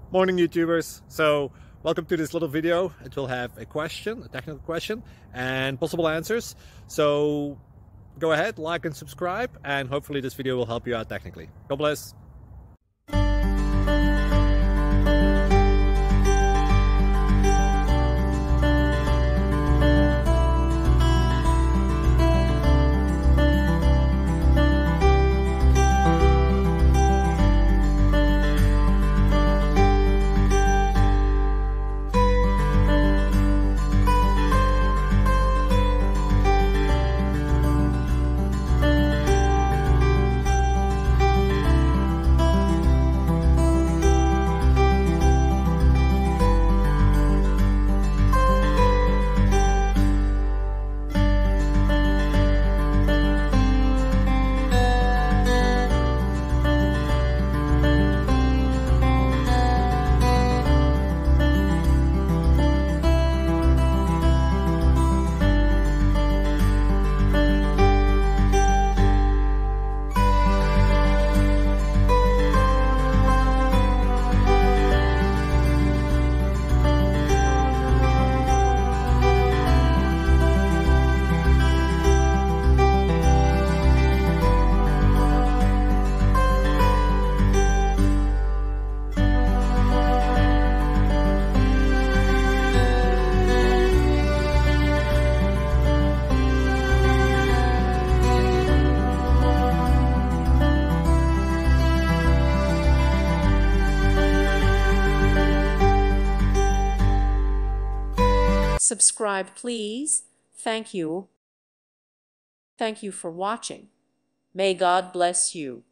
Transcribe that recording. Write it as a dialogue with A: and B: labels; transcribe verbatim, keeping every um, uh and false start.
A: Morning YouTubers. So welcome to this little video. It will have a question, a technical question, and possible answers. So go ahead, like and subscribe, and hopefully this video will help you out technically. God bless.
B: Subscribe, please. Thank you. Thank you for watching. May God bless you.